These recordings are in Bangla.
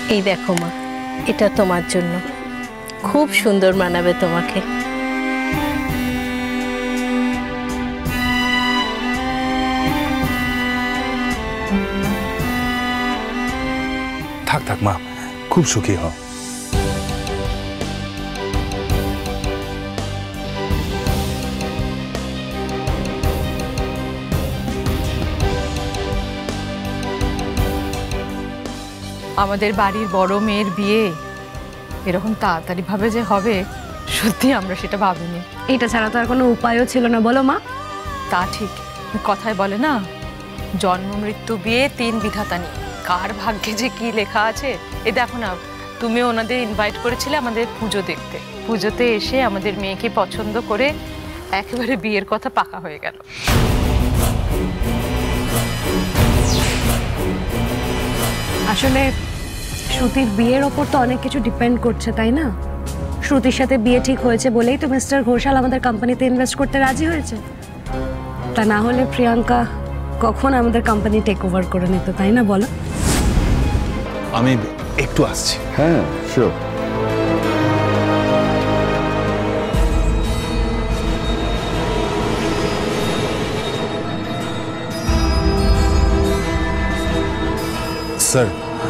এই দেখো মা, এটা তোমার জন্য, খুব সুন্দর মানাবে তোমাকে। থাক থাক মা, খুব সুখী হও। আমাদের বাড়ির বড় মেয়ের বিয়ে এরকম তাড়াতাড়ি ভাবে যে হবে, সত্যি আমরা সেটা ভাবিনি। এটা ছাড়া তো আর কোনো উপায়ও ছিল না, বলো মা? তা ঠিক, কথায় বলে না, জন্ম মৃত্যু বিয়ে 3 বিধাতা নেই, কার ভাগ্যে যে কি লেখা আছে। এ দেখো না, তুমি ওনাদের ইনভাইট করেছিলে আমাদের পুজো দেখতে, পুজোতে এসে আমাদের মেয়েকে পছন্দ করে একেবারে বিয়ের কথা পাকা হয়ে গেল। আসলে শ্রুতির বিয়ের ওপর তো অনেক কিছু ডিপেন্ড করছে, তাই না? শ্রুতির সাথে বিয়ে ঠিক হয়েছে বলেই তো মিস্টার ঘোষাল আমাদের কোম্পানিতে ইনভেস্ট করতে রাজি হয়েছে। তা না হলে প্রিয়াঙ্কা কখন আমাদের কোম্পানি টেক ওভার করে নিত, তাই না বলো? আমি একটু আসছি। হ্যাঁ শিওর। স্যার,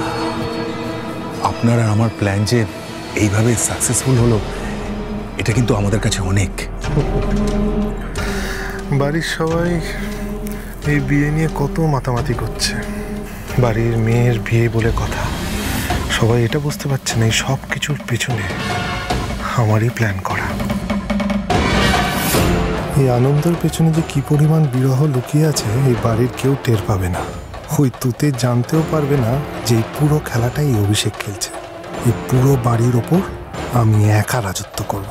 আপনার আর আমার প্ল্যান যে এইভাবে সাকসেসফুল হলো, এটা কিন্তু আমাদের কাছে অনেক। বাড়ির সবাই এই বিয়ে নিয়ে কত মাতামাতি করছে, বাড়ির মেয়ের বিয়ে বলে কথা। সবাই এটা বুঝতে পারছে না এই সব কিছুর পেছনে আমারই প্ল্যান করা। এই আনন্দের পেছনে যে কি পরিমাণ বিরহ লুকিয়ে আছে এই বাড়ির কেউ টের পাবে না। ওই তুতে জানতেও পারবে না যে এই পুরো খেলাটাই অভিষেক খেলছে। এই পুরো বাড়ির ওপর আমি একা রাজত্ব করব।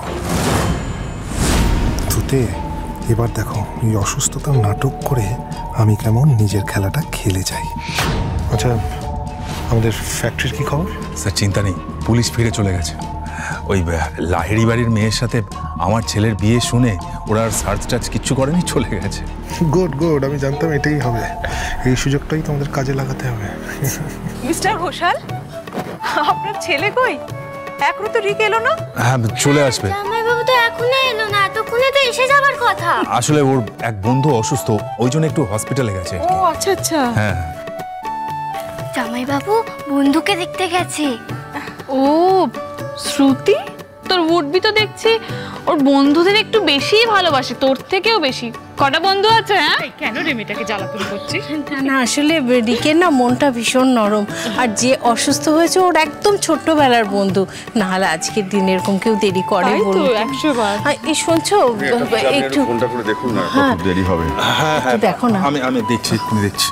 তুতে, এবার দেখো এই অসুস্থতার নাটক করে আমি কেমন নিজের খেলাটা খেলে যাই। আচ্ছা, আমাদের ফ্যাক্টরির কি খবর? স্যার চিন্তা নেই, পুলিশ ফিরে চলে গেছে। ওই লাহিড়ি বাড়ির মেয়ের সাথে আমার ছেলের বিয়ে শুনে ওরা আর সার্চ টার্চ কিচ্ছু করেনি, চলে গেছে। গুড গুড, আমি জানতাম এটাই হবে। এই সুযোগটাই তোমাদের কাজে লাগাতে হবে। মিস্টার ঘোষাল, আপনার ছেলে কই? এখনো তো রিক এলো না। হ্যাঁ, চলে আসবে। জামাইবাবু তো এখনো এলো না, এতক্ষণে তো এসে যাবার কথা। আসলে ওর এক বন্ধু অসুস্থ, ওই জন্য একটু হসপিটালে গেছে। ও আচ্ছা আচ্ছা। হ্যাঁ, জামাইবাবু বন্ধুকে দেখতে গেছে। ও শ্রুতি, তোর উঠবি তো দেখছি ওর বন্ধুদের একটু বেশিই ভালোবাসে, তোর থেকেও বেশি। কটা বন্ধু আছে? হ্যাঁ, কেন রে মেয়েটাকে জ্বালাতন করছিস? না আসলে রিকের না মনটা ভীষণ নরম, আর যে অসুস্থ হয়েছে ওর একদম ছোট্টবেলার বন্ধু, না হলে আজকের দিন এরকম কেউ দেরি করে বলতো 100 বার। এই শুনছো, একটু ফোনটা করে দেখুন না, কত দেরি হবে। হ্যাঁ হ্যাঁ, দেখো না। আমি দেখছি, এক্ষুনি দেখছি।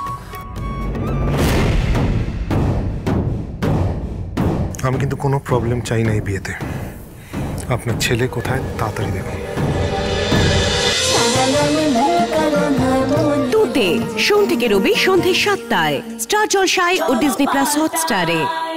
আমি কিন্তু কোনো প্রবলেম চাই না এই বিয়েতে। আপনার ছেলে কোথায় তাড়াতাড়ি দেখুন। তুতে সোম থেকে রবি সন্ধ্যে 7টায় স্টার জলসায় ও ডিজনি প্লাস হটস্টারে।